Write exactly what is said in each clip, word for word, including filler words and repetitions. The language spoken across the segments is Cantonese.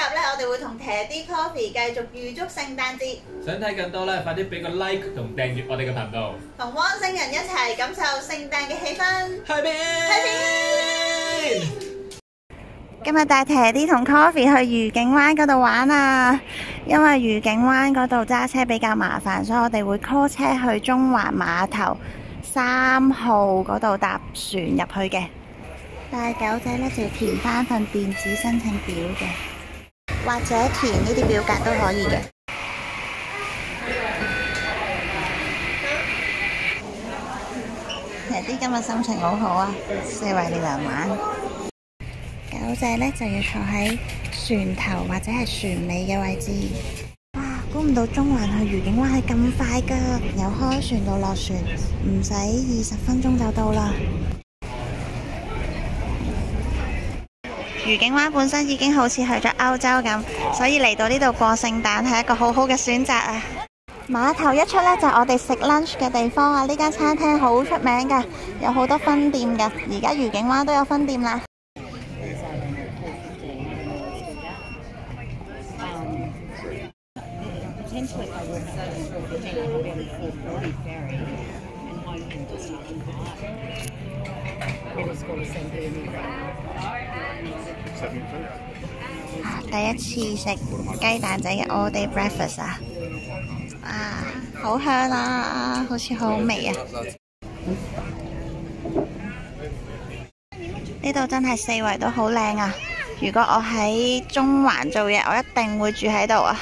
咧，我哋會同 Teddy Coffee 繼續預祝聖誕節。 想睇更多咧，快啲俾個 like 同訂閱我哋嘅頻道， 同汪星人一齊感受聖誕嘅氣氛。 Happy Happy！ 今日帶 Teddy 同 Coffee 去愉景灣嗰度玩啊！因為愉景灣嗰度揸車比較麻煩，所以我哋會 call 車去中環碼頭三號嗰度搭船入去嘅。但係狗仔咧就要填翻份電子申請表嘅，或者填呢啲表格都可以嘅。Teddy 今日心情好好啊，四圍嚟玩。狗仔咧就要坐喺船頭或者係船尾嘅位置。哇！估唔到中環去愉景灣係咁快噶，由開船到落船唔使二十分鐘就到啦。愉景灣本身已經好似去咗歐洲咁，所以嚟到呢度過聖誕係一個好好嘅選擇啊！碼頭一出呢，就係我哋食 lunch 嘅地方啊！呢間餐廳好出名噶，有好多分店噶，而家愉景灣都有分店啦。第一次食雞蛋仔嘅 all day breakfast 啊！啊，好香啊，好似好好味啊！呢度真係四圍都好靚啊！如果我喺中環做嘢，我一定會住喺度啊！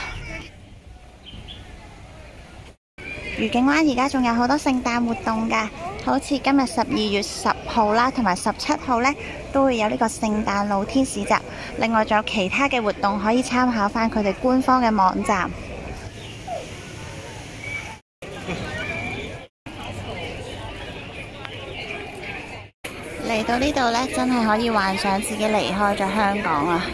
愉景灣而家仲有好多聖誕活動㗎，好似今日十二月十號啦，同埋十七號呢，都會有呢個聖誕露天市集。另外仲有其他嘅活動可以參考返佢哋官方嘅網站。嚟到呢度呢，真係可以幻想自己離開咗香港啊！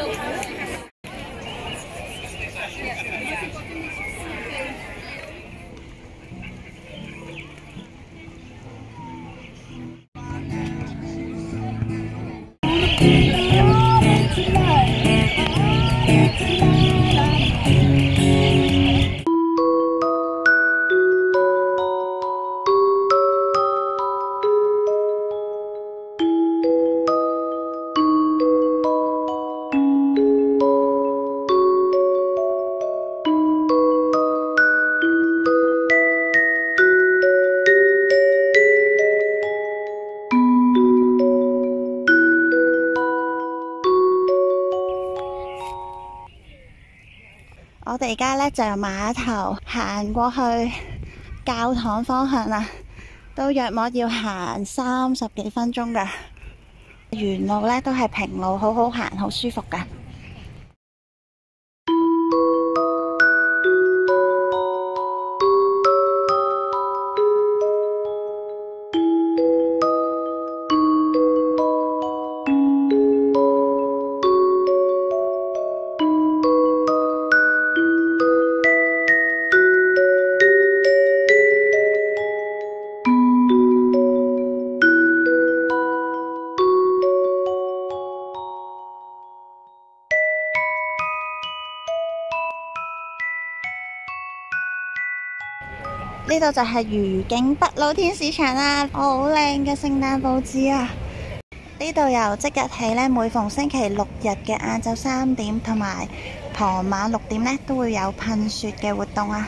我哋而家咧就由碼頭行過去教堂方向啦，都約莫要行三十幾分鐘噶。沿路咧都係平路，好好行，好舒服噶。呢度就係愉景北露天市場啦，好靚嘅聖誕佈置啊！呢度由即日起呢，每逢星期六日嘅晏晝三點同埋傍晚六點呢，都會有噴雪嘅活動啊！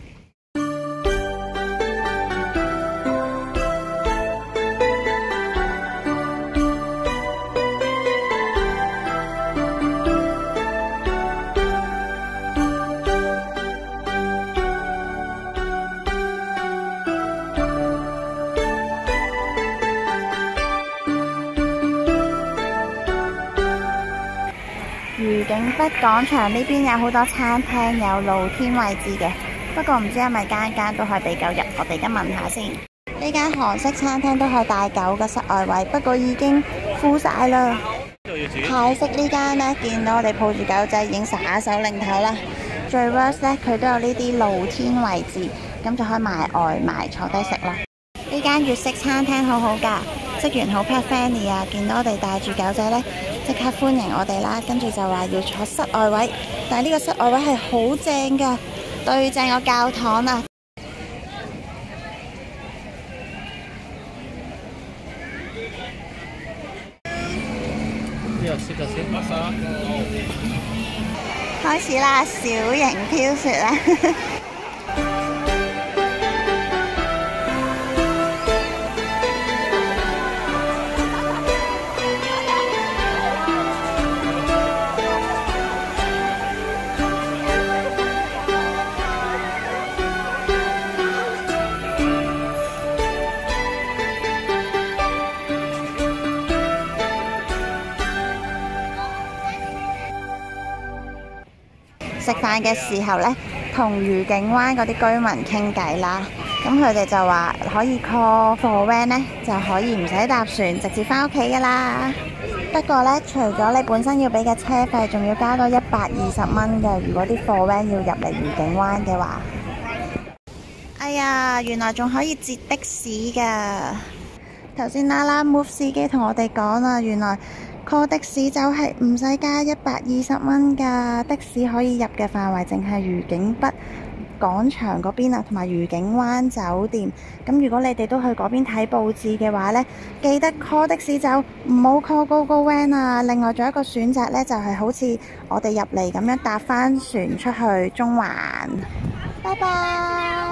愉景北廣場呢邊有好多餐廳，有露天位置嘅，不過唔知係咪間間都可以俾狗入，我哋而家問下先。呢間韓式餐廳都係帶狗嘅室外位，不過已經 full 晒啦。泰式呢間呢，見到我哋抱住狗仔已經耍手擰頭啦。最 worst 呢，佢都有呢啲露天位置，咁就可以買外賣坐低食啦。呢間粵式餐廳好好㗎，職員好 pet friendly 啊！見到我哋帶住狗仔呢， 即刻歡迎我哋啦，跟住就話要坐室外位，但係呢個室外位係好正㗎，對正個教堂啊！開始啦，小型飄雪啦！食飯嘅時候呢，同愉景灣嗰啲居民傾偈啦，咁佢哋就話可以 call 貨 van 呢，就可以唔使搭船，直接返屋企噶啦。不過呢，除咗你本身要俾嘅車費，仲要加多一百二十蚊嘅。如果啲貨 van 要入嚟愉景灣嘅話，哎呀，原來仲可以截的士噶。頭先啦啦 Move 司機同我哋講啊，原來 call 的士就係唔使加一百二十蚊㗎，的士可以入嘅範圍淨係愉景北廣場嗰邊啊，同埋愉景灣酒店。咁如果你哋都去嗰邊睇報紙嘅話呢，記得 call 的士就唔好 call GoGoVan啊。另外仲有一個選擇呢，就係好似我哋入嚟咁樣搭返船出去中環。拜拜。